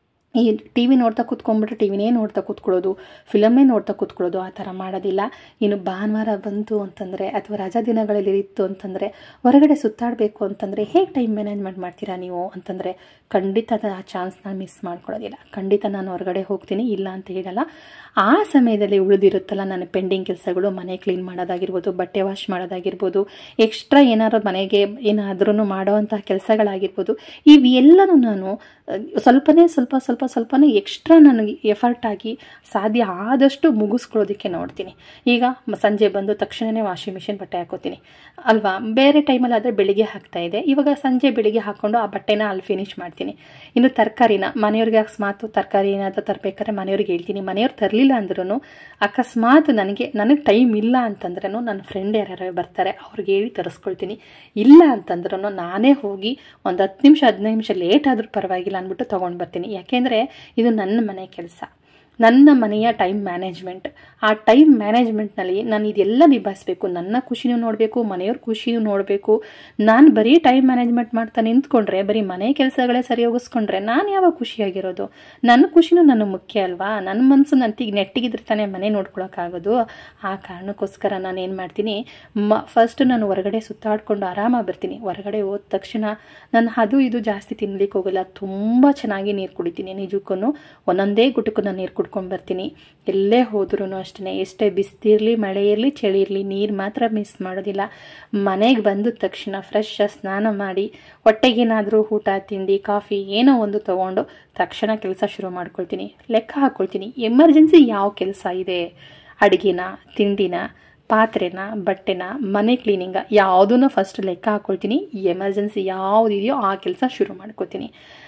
ಈ ಟಿ ವಿ ನೋಡ್ತಾ ಕೂತ್ಕೊಂಡ್ಬಿಟ್ರೆ ಟಿ ವಿನೇ ನೋಡ್ತಾ ಕೂತ್ಕೊಳ್ಳೋದು, ಫಿಲಮೇ ನೋಡ್ತಾ ಕೂತ್ಕೊಳ್ಳೋದು ಆ ಥರ ಮಾಡೋದಿಲ್ಲ. ಇನ್ನು ಭಾನುವಾರ ಬಂತು ಅಂತಂದರೆ ಅಥವಾ ರಜಾ ದಿನಗಳಲ್ಲಿ ಇತ್ತು ಅಂತಂದರೆ ಹೊರಗಡೆ ಸುತ್ತಾಡಬೇಕು ಅಂತಂದರೆ ಹೇಗೆ ಟೈಮ್ ಮ್ಯಾನೇಜ್ಮೆಂಟ್ ಮಾಡ್ತೀರಾ ನೀವು ಅಂತಂದರೆ ಖಂಡಿತ ಆ ಚಾನ್ಸ್ನ ಮಿಸ್ ಮಾಡ್ಕೊಳ್ಳೋದಿಲ್ಲ. ಖಂಡಿತ ನಾನು ಹೊರಗಡೆ ಹೋಗ್ತೀನಿ, ಇಲ್ಲ ಅಂತ ಹೇಳಲ್ಲ. ಆ ಸಮಯದಲ್ಲಿ ಉಳಿದಿರುತ್ತಲ್ಲ ನನ್ನ ಪೆಂಡಿಂಗ್ ಕೆಲಸಗಳು, ಮನೆ ಕ್ಲೀನ್ ಮಾಡೋದಾಗಿರ್ಬೋದು, ಬಟ್ಟೆ ವಾಶ್ ಮಾಡೋದಾಗಿರ್ಬೋದು, ಎಕ್ಸ್ಟ್ರಾ ಏನಾದ್ರು ಮನೆಗೆ ಏನಾದ್ರೂ ಮಾಡೋವಂಥ ಕೆಲಸಗಳಾಗಿರ್ಬೋದು, ಇವೆಲ್ಲನೂ ನಾನು ಸ್ವಲ್ಪನೇ ಸ್ವಲ್ಪ ಸ್ವಲ್ಪ ಸ್ವಲ್ಪನೇ ಎಕ್ಸ್ಟ್ರಾ ನನಗೆ ಎಫರ್ಟ್ ಆಗಿ ಸಾಧ್ಯ ಆದಷ್ಟು ಮುಗಿಸ್ಕೊಳ್ಳೋದಕ್ಕೆ ನೋಡ್ತೀನಿ. ಈಗ ಸಂಜೆ ಬಂದು ತಕ್ಷಣವೇ ವಾಷಿಂಗ್ ಮಿಷಿನ್ ಬಟ್ಟೆ ಹಾಕೋತೀನಿ ಅಲ್ವಾ. ಬೇರೆ ಟೈಮಲ್ಲಿ ಆದರೆ ಬೆಳಿಗ್ಗೆ ಹಾಕ್ತಾಯಿದ್ದೆ, ಇವಾಗ ಸಂಜೆ ಬೆಳಿಗ್ಗೆ ಹಾಕ್ಕೊಂಡು ಆ ಬಟ್ಟೆನ ಅಲ್ಲಿ ಫಿನಿಶ್ ಮಾಡ್ತೀನಿ. ಇನ್ನು ತರಕಾರಿನ ಮನೆಯವ್ರಿಗೆ ಅಕಸ್ಮಾತ್ ತರಕಾರಿ ಏನಾದರೂ ತರಬೇಕಾದ್ರೆ ಮನೆಯವ್ರಿಗೆ ಹೇಳ್ತೀನಿ. ಮನೆಯವ್ರು ತರಲಿಲ್ಲ ಅಂದ್ರೂ ಅಕಸ್ಮಾತ್ ನನಗೆ ನನಗೆ ಟೈಮ್ ಇಲ್ಲ ಅಂತಂದ್ರೂ ನನ್ನ ಫ್ರೆಂಡ್ ಯಾರ್ಯಾರು ಬರ್ತಾರೆ ಅವ್ರಿಗೆ ಹೇಳಿ ತರಿಸ್ಕೊಳ್ತೀನಿ. ಇಲ್ಲ ಅಂತಂದ್ರೂ ನಾನೇ ಹೋಗಿ ಒಂದು ಹತ್ತು ನಿಮಿಷ ಹದಿನೈದು ನಿಮಿಷ ಲೇಟ್ ಆದರೂ ಪರವಾಗಿಲ್ಲ ಅಂದ್ಬಿಟ್ಟು ತೊಗೊಂಡು ಬರ್ತೀನಿ. ಯಾಕೆಂದರೆ ಇದು ನನ್ನ ಮನೆ ಕೆಲಸ, ನನ್ನ ಮನೆಯ ಟೈಮ್ ಮ್ಯಾನೇಜ್ಮೆಂಟ್. ಆ ಟೈಮ್ ಮ್ಯಾನೇಜ್ಮೆಂಟ್ನಲ್ಲಿ ನಾನು ಇದೆಲ್ಲ ನಿಭಾಯಿಸಬೇಕು. ನನ್ನ ಖುಷಿನೂ ನೋಡಬೇಕು, ಮನೆಯವ್ರ ಖುಷಿನೂ ನೋಡಬೇಕು. ನಾನು ಬರೀ ಟೈಮ್ ಮ್ಯಾನೇಜ್ಮೆಂಟ್ ಮಾಡ್ತಾ ನಿಂತ್ಕೊಂಡ್ರೆ, ಬರೀ ಮನೆ ಕೆಲಸಗಳೇ ಸರಿ ಹೋಗಿಸ್ಕೊಂಡ್ರೆ ನಾನು ಯಾವಾಗ ಖುಷಿಯಾಗಿರೋದು? ನನ್ನ ಖುಷಿನೂ ನನಗೆ ಮುಖ್ಯ ಅಲ್ವಾ. ನನ್ನ ಮನಸ್ಸು ನಂತಿಗೆ ನೆಟ್ಟಿಗಿದ್ರೆ ತಾನೇ ಮನೆ ನೋಡ್ಕೊಳಕ್ಕಾಗೋದು. ಆ ಕಾರಣಕ್ಕೋಸ್ಕರ ನಾನು ಏನು ಮಾಡ್ತೀನಿ, ಮ ಫಸ್ಟ್ ನಾನು ಹೊರಗಡೆ ಸುತ್ತಾಡಿಕೊಂಡು ಆರಾಮಾಗಿ ಬರ್ತೀನಿ. ಹೊರಗಡೆ ಹೋದ ತಕ್ಷಣ ನಾನು ಅದು ಇದು ಜಾಸ್ತಿ ತಿನ್ಲಿಕ್ಕೆ ಹೋಗಲ್ಲ, ತುಂಬ ಚೆನ್ನಾಗಿ ನೀರು ಕುಡಿತೀನಿ. ನಿಜಕ್ಕೂ ಒಂದೊಂದೇ ಗುಟುಕು ನಾನು ನೀರು ಕುಡ್ಕೊಂಡು ಬರ್ತೀನಿ. ಎಲ್ಲೇ ಹೋದ್ರೂ ಅಷ್ಟೇ, ಎಷ್ಟೇ ಬಿಸಿಲಿರಲಿ ಮಳೆ ಇರಲಿ ಚಳಿ ಇರಲಿ, ನೀರು ಮಾತ್ರ ಮಿಸ್ ಮಾಡೋದಿಲ್ಲ. ಮನೆಗೆ ಬಂದ ತಕ್ಷಣ ಫ್ರೆಶ್ ಸ್ನಾನ ಮಾಡಿ ಹೊಟ್ಟೆಗೇನಾದರೂ ಊಟ ತಿಂಡಿ ಕಾಫಿ ಏನೋ ಒಂದು ತೊಗೊಂಡು ತಕ್ಷಣ ಕೆಲಸ ಶುರು ಮಾಡ್ಕೊಳ್ತೀನಿ. ಲೆಕ್ಕ ಹಾಕ್ಕೊಳ್ತೀನಿ ಎಮರ್ಜೆನ್ಸಿ ಯಾವ ಕೆಲಸ ಇದೆ, ಅಡುಗೆನ, ತಿಂಡಿನ, ಪಾತ್ರೆನ, ಬಟ್ಟೆನ, ಮನೆ ಕ್ಲೀನಿಂಗ, ಯಾವುದನ್ನು ಫಸ್ಟ್ ಲೆಕ್ಕ ಹಾಕ್ಕೊಳ್ತೀನಿ. ಎಮರ್ಜೆನ್ಸಿ ಯಾವುದಿದೆಯೋ ಆ ಕೆಲಸ ಶುರು ಮಾಡ್ಕೊತೀನಿ.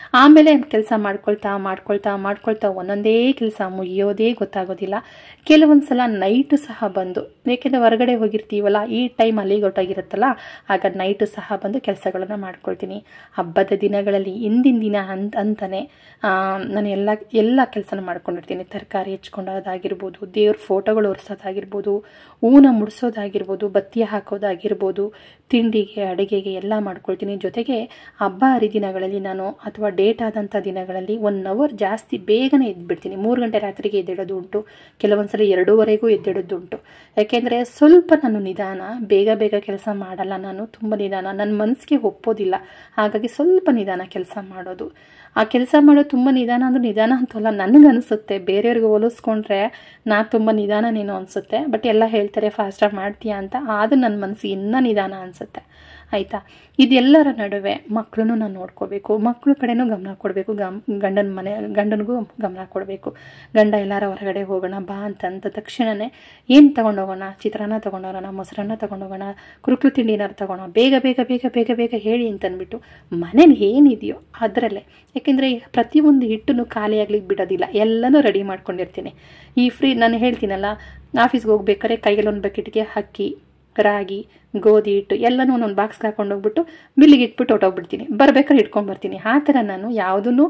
ಆಮೇಲೆ ಕೆಲಸ ಮಾಡ್ಕೊಳ್ತಾ ಮಾಡ್ಕೊಳ್ತಾ ಮಾಡ್ಕೊಳ್ತಾ ಒಂದೊಂದೇ ಕೆಲಸ ಮುಗಿಯೋದೇ ಗೊತ್ತಾಗೋದಿಲ್ಲ. ಕೆಲವೊಂದು ಸಲ ನೈಟು ಸಹ ಬಂದು, ಏಕೆಂದರೆ ಹೊರಗಡೆ ಹೋಗಿರ್ತೀವಲ್ಲ, ಈ ಟೈಮ್ ಅಲ್ಲಿಗೆ ಹೊರಟಾಗಿರುತ್ತಲ್ಲ, ಆಗ ನೈಟು ಸಹ ಬಂದು ಕೆಲಸಗಳನ್ನು ಮಾಡ್ಕೊಳ್ತೀನಿ. ಹಬ್ಬದ ದಿನಗಳಲ್ಲಿ ಹಿಂದಿನ ದಿನ ಅಂತ ಅಂತಾನೆ ನಾನು ಎಲ್ಲ ಎಲ್ಲ ಕೆಲಸನ ಮಾಡ್ಕೊಂಡಿರ್ತೀನಿ. ತರಕಾರಿ ಹೆಚ್ಕೊಂಡೋದಾಗಿರ್ಬೋದು, ದೇವ್ರ ಫೋಟೋಗಳು ಒರೆಸೋದಾಗಿರ್ಬೋದು, ಹೂನ ಮುಡಿಸೋದಾಗಿರ್ಬೋದು, ಬತ್ತಿ ಹಾಕೋದಾಗಿರ್ಬೋದು, ತಿಂಡಿಗೆ ಅಡುಗೆಗೆ ಎಲ್ಲ ಮಾಡ್ಕೊಳ್ತೀನಿ. ಜೊತೆಗೆ ಹಬ್ಬ ಹರಿದಿನಗಳಲ್ಲಿ ನಾನು ಅಥವಾ ಡೇಟ್ ಆದಂಥ ದಿನಗಳಲ್ಲಿ ಒನ್ ಅವರ್ ಜಾಸ್ತಿ ಬೇಗನೆ ಎದ್ಬಿಡ್ತೀನಿ. ಮೂರು ಗಂಟೆ ರಾತ್ರಿಗೆ ಎದ್ದೇಳೋದು ಉಂಟು, ಕೆಲವೊಂದ್ಸಲ ಎರಡೂವರೆಗೂ ಎದ್ದೇಳೋದು ಉಂಟು. ಯಾಕೆಂದರೆ ಸ್ವಲ್ಪ ನಾನು ನಿಧಾನ, ಬೇಗ ಬೇಗ ಕೆಲಸ ಮಾಡಲ್ಲ, ನಾನು ತುಂಬ ನಿಧಾನ, ನನ್ನ ಮನಸ್ಸಿಗೆ ಒಪ್ಪೋದಿಲ್ಲ. ಹಾಗಾಗಿ ಸ್ವಲ್ಪ ನಿಧಾನ ಕೆಲಸ ಮಾಡೋದು. ಆ ಕೆಲಸ ಮಾಡೋದು ತುಂಬ ನಿಧಾನ ಅಂದ್ರೆ ನಿಧಾನ ಅಂತಲ್ಲ, ನನಗನ್ನಿಸುತ್ತೆ. ಬೇರೆಯವ್ರಿಗೆ ಹೋಲಿಸ್ಕೊಂಡ್ರೆ ನಾ ತುಂಬ ನಿಧಾನನೇನೋ ಅನಿಸುತ್ತೆ. ಬಟ್ ಎಲ್ಲ ಹೇಳ್ತಾರೆ ಫಾಸ್ಟಾಗಿ ಮಾಡ್ತೀಯಾ ಅಂತ, ಆದರೂ ನನ್ನ ಮನಸ್ಸಿಗೆ ಇನ್ನೂ ನಿಧಾನ ಅನಿಸುತ್ತೆ. ಆಯಿತಾ? ಇದೆಲ್ಲರ ನಡುವೆ ಮಕ್ಕಳನ್ನು ನಾನು ನೋಡ್ಕೋಬೇಕು, ಮಕ್ಕಳ ಕಡೆನೂ ಗಮನ ಕೊಡಬೇಕು, ಗಮ್ ಗಂಡನ ಮನೆ ಗಂಡನಿಗೂ ಗಮನ ಕೊಡಬೇಕು. ಗಂಡ ಎಲ್ಲಾರ ಹೊರಗಡೆ ಹೋಗೋಣ ಬಾ ಅಂತಂದ ತಕ್ಷಣವೇ ಏನು ತೊಗೊಂಡೋಗೋಣ, ಚಿತ್ರಾನ್ನ ತೊಗೊಂಡೋಗೋಣ, ಮೊಸರನ್ನ ತೊಗೊಂಡೋಗೋಣ, ಕುರುಕಲು ತಿಂಡಿ ಏನಾರು ತೊಗೋಣ, ಬೇಗ ಬೇಗ ಬೇಗ ಬೇಗ ಬೇಗ ಹೇಳಿ ಅಂತಂದ್ಬಿಟ್ಟು ಮನೇಲಿ ಏನಿದೆಯೋ ಅದರಲ್ಲೇ. ಯಾಕೆಂದರೆ ಪ್ರತಿಯೊಂದು ಹಿಟ್ಟನ್ನು ಖಾಲಿ ಆಗ್ಲಿಕ್ಕೆ ಬಿಡೋದಿಲ್ಲ, ಎಲ್ಲನೂ ರೆಡಿ ಮಾಡ್ಕೊಂಡಿರ್ತೀನಿ. ಈ ಫ್ರೀ ನಾನು ಹೇಳ್ತೀನಲ್ಲ, ಆಫೀಸ್ಗೆ ಹೋಗ್ಬೇಕಾದ್ರೆ ಕೈಗೆಲ್ಲ ಒಂದು ಬಕೆಟ್ಗೆ ಅಕ್ಕಿ, ರಾಗಿ, ಗೋಧಿ ಹಿಟ್ಟು ಎಲ್ಲನೂ ಒಂದೊಂದು ಬಾಕ್ಸ್ಗೆ ಹಾಕೊಂಡು ಹೋಗ್ಬಿಟ್ಟು ಮಿಲ್ಲಿಗೆ ಇಟ್ಬಿಟ್ಟು ಹೊಟ್ಟೋಗ್ಬಿಡ್ತೀನಿ. ಬರ್ಬೇಕಾದ್ರೆ ಇಟ್ಕೊಂಡ್ಬರ್ತೀನಿ. ಆ ಥರ ನಾನು ಯಾವುದೂ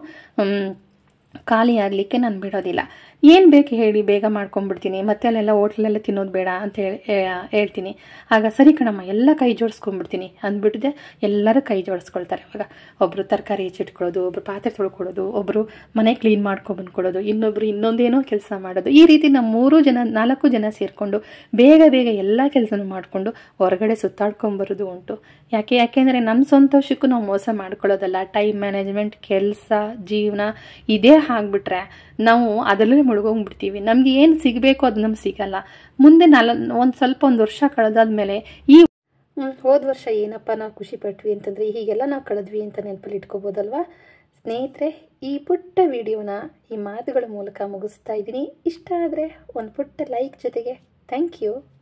ಖಾಲಿ ಆಗಲಿಕ್ಕೆ ನಾನು ಬಿಡೋದಿಲ್ಲ. ಏನು ಬೇಕು ಹೇಳಿ ಬೇಗ ಮಾಡ್ಕೊಂಡ್ಬಿಡ್ತೀನಿ. ಮತ್ತೆ ಅಲ್ಲೆಲ್ಲ ಹೋಟ್ಲೆಲ್ಲ ತಿನ್ನೋದು ಬೇಡ ಅಂತ ಹೇಳಿ ಹೇಳ್ತೀನಿ. ಆಗ ಸರಿ ಕಣಮ್ಮ ಎಲ್ಲ ಕೈ ಜೋಡಿಸ್ಕೊಂಡ್ಬಿಡ್ತೀನಿ ಅಂದ್ಬಿಟ್ಟಿದೆ. ಎಲ್ಲರೂ ಕೈ ಜೋಡಿಸ್ಕೊಳ್ತಾರೆ. ಅವಾಗ ಒಬ್ಬರು ತರಕಾರಿ ಹೆಚ್ಚಿಟ್ಕೊಳ್ಳೋದು, ಒಬ್ಬರು ಪಾತ್ರೆ ತೊಳ್ಕೊಳ್ಳೋದು, ಒಬ್ಬರು ಮನೆ ಕ್ಲೀನ್ ಮಾಡ್ಕೊಂಡ್ಬಂದ್ಕೊಡೋದು, ಇನ್ನೊಬ್ಬರು ಇನ್ನೊಂದೇನೋ ಕೆಲಸ ಮಾಡೋದು. ಈ ರೀತಿ ನಾವು ಮೂರು ಜನ ನಾಲ್ಕು ಜನ ಸೇರಿಕೊಂಡು ಬೇಗ ಬೇಗ ಎಲ್ಲ ಕೆಲಸನೂ ಮಾಡಿಕೊಂಡು ಹೊರಗಡೆ ಸುತ್ತಾಡ್ಕೊಂಬರೋದು ಉಂಟು. ಯಾಕೆ ಯಾಕೆಂದರೆ ನಮ್ಮ ಸಂತೋಷಕ್ಕೂ ನಾವು ಮೋಸ ಮಾಡ್ಕೊಳ್ಳೋದಲ್ಲ. ಟೈಮ್ ಮ್ಯಾನೇಜ್ಮೆಂಟ್, ಕೆಲಸ, ಜೀವನ ಇದೇ ಆಗಿಬಿಟ್ರೆ ನಾವು ಅದರಲ್ಲೇ ಮುಳುಗೋಗ್ಬಿಡ್ತೀವಿ. ನಮಗೆ ಏನು ಸಿಗಬೇಕು ಅದು ನಮ್ಗೆ ಸಿಗಲ್ಲ. ಮುಂದೆ ನಾಲ್ ಒಂದು ಸ್ವಲ್ಪ ಒಂದು ವರ್ಷ ಕಳೆದಾದ್ಮೇಲೆ ಈ ಹೋದ ವರ್ಷ ಏನಪ್ಪ ನಾವು ಖುಷಿ ಪಟ್ವಿ ಅಂತಂದರೆ ಹೀಗೆಲ್ಲ ನಾವು ಕಳೆದ್ವಿ ಅಂತ ನೆನಪಲ್ಲಿ ಇಟ್ಕೋಬೋದಲ್ವಾ ಸ್ನೇಹಿತರೆ. ಈ ಪುಟ್ಟ ವಿಡಿಯೋನ ಈ ಮಾತುಗಳ ಮೂಲಕ ಮುಗಿಸ್ತಾ ಇದ್ದೀನಿ. ಇಷ್ಟ ಆದರೆ ಒಂದು ಪುಟ್ಟ ಲೈಕ್ ಜೊತೆಗೆ ಥ್ಯಾಂಕ್ ಯು.